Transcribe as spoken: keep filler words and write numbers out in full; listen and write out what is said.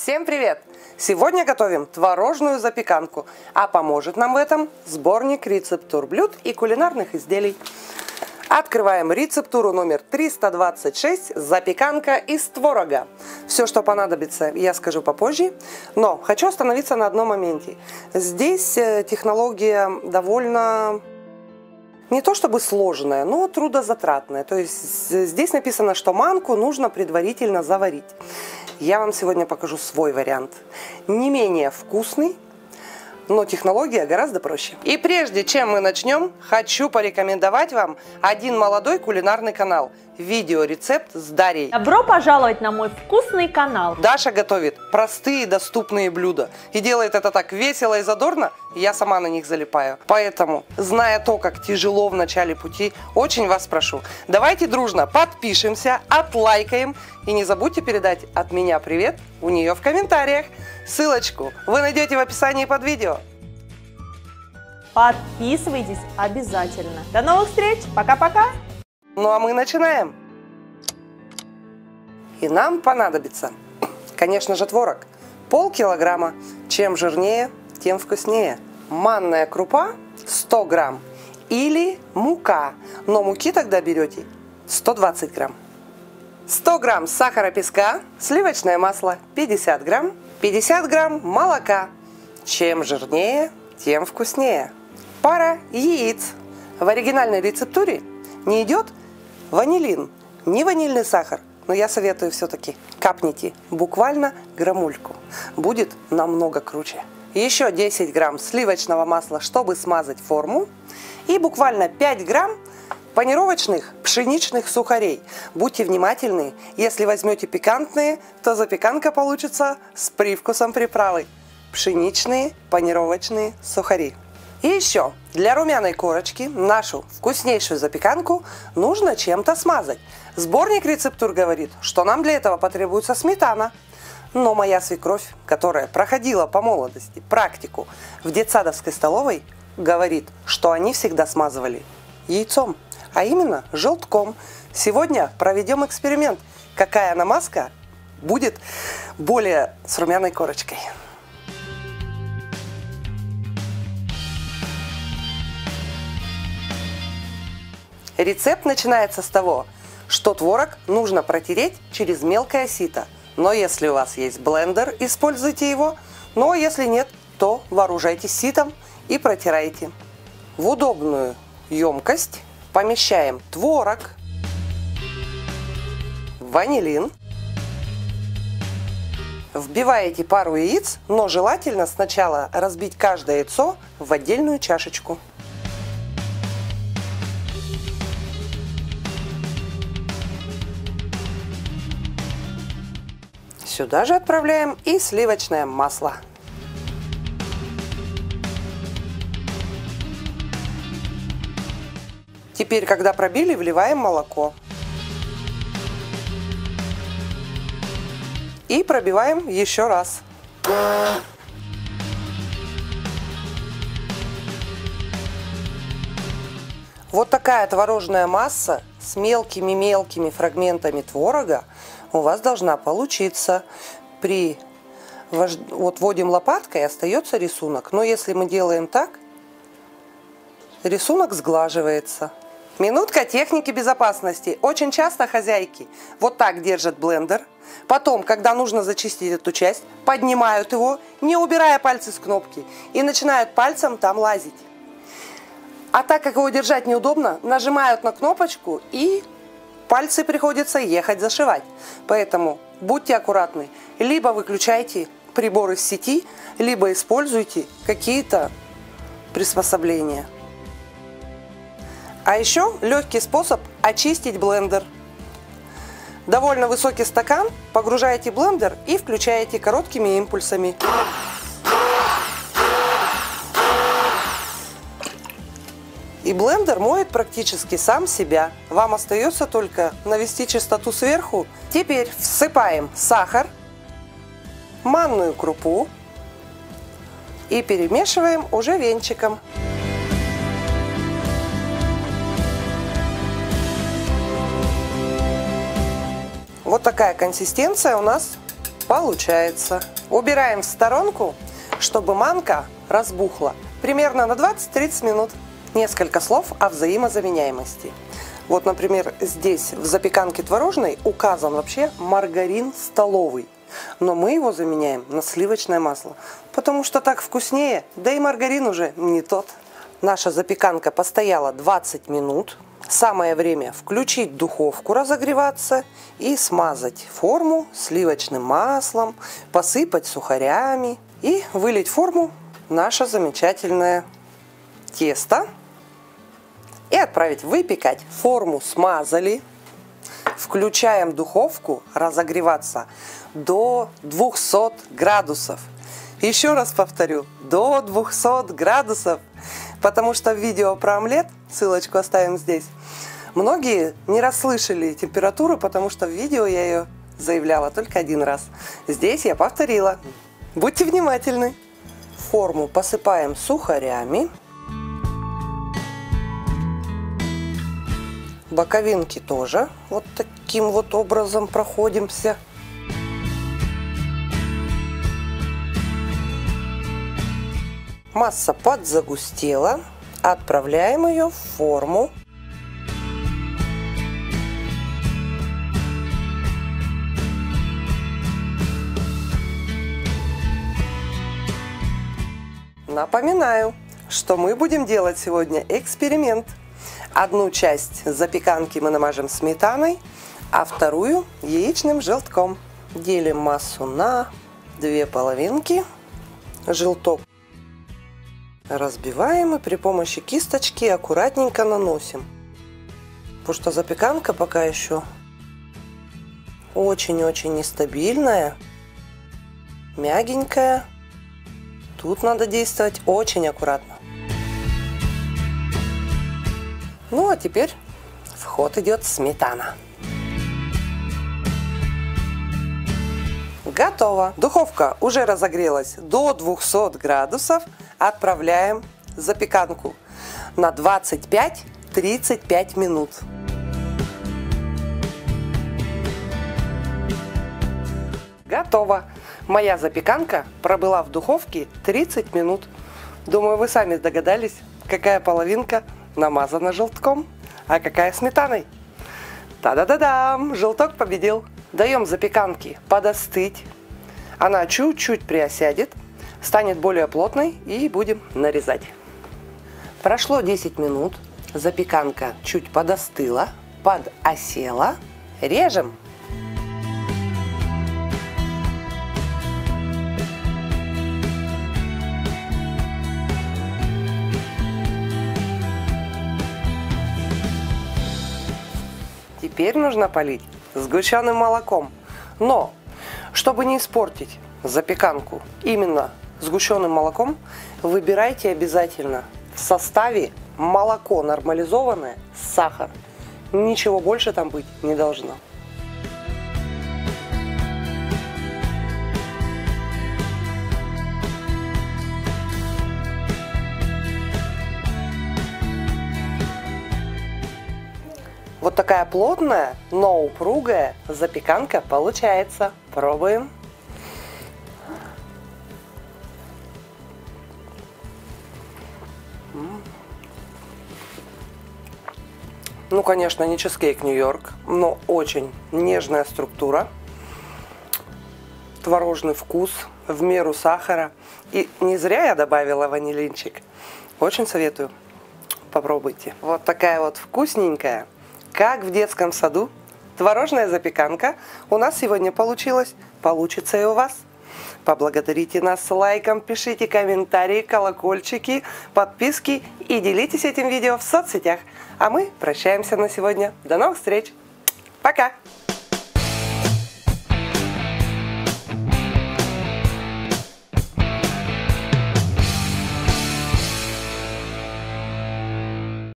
Всем привет! Сегодня готовим творожную запеканку, а поможет нам в этом сборник рецептур блюд и кулинарных изделий. Открываем рецептуру номер триста двадцать шесть «Запеканка из творога». Все, что понадобится, я скажу попозже, но хочу остановиться на одном моменте. Здесь технология довольно... не то чтобы сложная, но трудозатратная. То есть здесь написано, что манку нужно предварительно заварить. Я вам сегодня покажу свой вариант. Не менее вкусный, но технология гораздо проще. И прежде чем мы начнем, хочу порекомендовать вам один молодой кулинарный канал. Видеорецепт с Дарьей. Добро пожаловать на мой вкусный канал. Даша готовит простые доступные блюда. И делает это так весело и задорно, я сама на них залипаю. Поэтому, зная то, как тяжело в начале пути, очень вас прошу, давайте дружно подпишемся, отлайкаем. И не забудьте передать от меня привет у нее в комментариях. Ссылочку вы найдете в описании под видео. Подписывайтесь обязательно. До новых встреч. Пока-пока. Ну а мы начинаем. И нам понадобится, конечно же, творог. Полкилограмма. Чем жирнее, тем вкуснее. Манная крупа сто грамм. Или мука. Но муки тогда берете сто двадцать грамм. сто грамм сахара песка. Сливочное масло пятьдесят грамм. пятьдесят грамм молока. Чем жирнее, тем вкуснее. Пара яиц. В оригинальной рецептуре не идет ванилин, не ванильный сахар, но я советую все-таки капните буквально грамульку. Будет намного круче. Еще десять грамм сливочного масла, чтобы смазать форму. И буквально пять грамм панировочных пшеничных сухарей. Будьте внимательны, если возьмете пикантные, то запеканка получится с привкусом приправы. Пшеничные панировочные сухари. И еще, для румяной корочки нашу вкуснейшую запеканку нужно чем-то смазать. Сборник рецептур говорит, что нам для этого потребуется сметана. Но моя свекровь, которая проходила по молодости практику в детсадовской столовой, говорит, что они всегда смазывали яйцом, а именно желтком. Сегодня проведем эксперимент, какая намазка будет более с румяной корочкой. Рецепт начинается с того, что творог нужно протереть через мелкое сито. Но если у вас есть блендер, используйте его. Но если нет, то вооружайтесь ситом и протирайте. В удобную емкость помещаем творог, ванилин. Вбиваете пару яиц, но желательно сначала разбить каждое яйцо в отдельную чашечку. Сюда же отправляем и сливочное масло. Теперь, когда пробили, вливаем молоко. И пробиваем еще раз. Вот такая творожная масса с мелкими-мелкими фрагментами творога у вас должна получиться. При вот вводим лопаткой, остается рисунок. Но если мы делаем так, рисунок сглаживается. Минутка техники безопасности. Очень часто хозяйки вот так держат блендер. Потом, когда нужно зачистить эту часть, поднимают его, не убирая пальцы с кнопки, и начинают пальцем там лазить. А так как его держать неудобно, нажимают на кнопочку и пальцы приходится ехать зашивать. Поэтому будьте аккуратны. Либо выключайте прибор из сети, либо используйте какие-то приспособления. А еще легкий способ очистить блендер. Довольно высокий стакан, погружаете блендер и включаете короткими импульсами. И блендер моет практически сам себя. Вам остается только навести чистоту сверху. Теперь всыпаем сахар, манную крупу и перемешиваем уже венчиком. Вот такая консистенция у нас получается. Убираем в сторонку, чтобы манка разбухла примерно на двадцать-тридцать минут. Несколько слов о взаимозаменяемости. Вот, например, здесь в запеканке творожной указан вообще маргарин столовый. Но мы его заменяем на сливочное масло, потому что так вкуснее, да и маргарин уже не тот. Наша запеканка постояла двадцать минут. Самое время включить духовку разогреваться и смазать форму сливочным маслом, посыпать сухарями и вылить в форму наше замечательное тесто и отправить выпекать. Форму смазали, включаем духовку разогреваться до двухсот градусов. Еще раз повторю, до двухсот градусов, потому что в видео про омлет, ссылочку оставим здесь, многие не расслышали температуру, потому что в видео я ее заявляла только один раз. Здесь я повторила. Будьте внимательны. Форму посыпаем сухарями. Боковинки тоже вот таким вот образом проходимся. Масса подзагустела. Отправляем ее в форму. Напоминаю, что мы будем делать сегодня эксперимент. Одну часть запеканки мы намажем сметаной, а вторую яичным желтком. Делим массу на две половинки. Желток разбиваем и при помощи кисточки аккуратненько наносим. Потому что запеканка пока еще очень-очень нестабильная, мягенькая. Тут надо действовать очень аккуратно. Ну а теперь в ход идет сметана. Готово. Духовка уже разогрелась до двухсот градусов. Отправляем запеканку на двадцать пять-тридцать пять минут. Готово. Моя запеканка пробыла в духовке тридцать минут. Думаю, вы сами догадались, какая половинка намазана желтком, а какая сметаной. Та-да-да-дам! Желток победил. Даем запеканке подостыть. Она чуть-чуть приосядет, станет более плотной и будем нарезать. Прошло десять минут. Запеканка чуть подостыла, подосела. Режем. Теперь нужно полить сгущенным молоком. Но, чтобы не испортить запеканку именно сгущенным молоком, выбирайте обязательно в составе молоко нормализованное, сахар. Ничего больше там быть не должно. Вот такая плотная, но упругая запеканка получается. Пробуем. Ну, конечно, не чизкейк Нью-Йорк, но очень нежная структура. Творожный вкус, в меру сахара. И не зря я добавила ванилинчик. Очень советую. Попробуйте. Вот такая вот вкусненькая, как в детском саду, творожная запеканка у нас сегодня получилась. Получится и у вас. Поблагодарите нас лайком, пишите комментарии, колокольчики, подписки и делитесь этим видео в соцсетях. А мы прощаемся на сегодня. До новых встреч. Пока!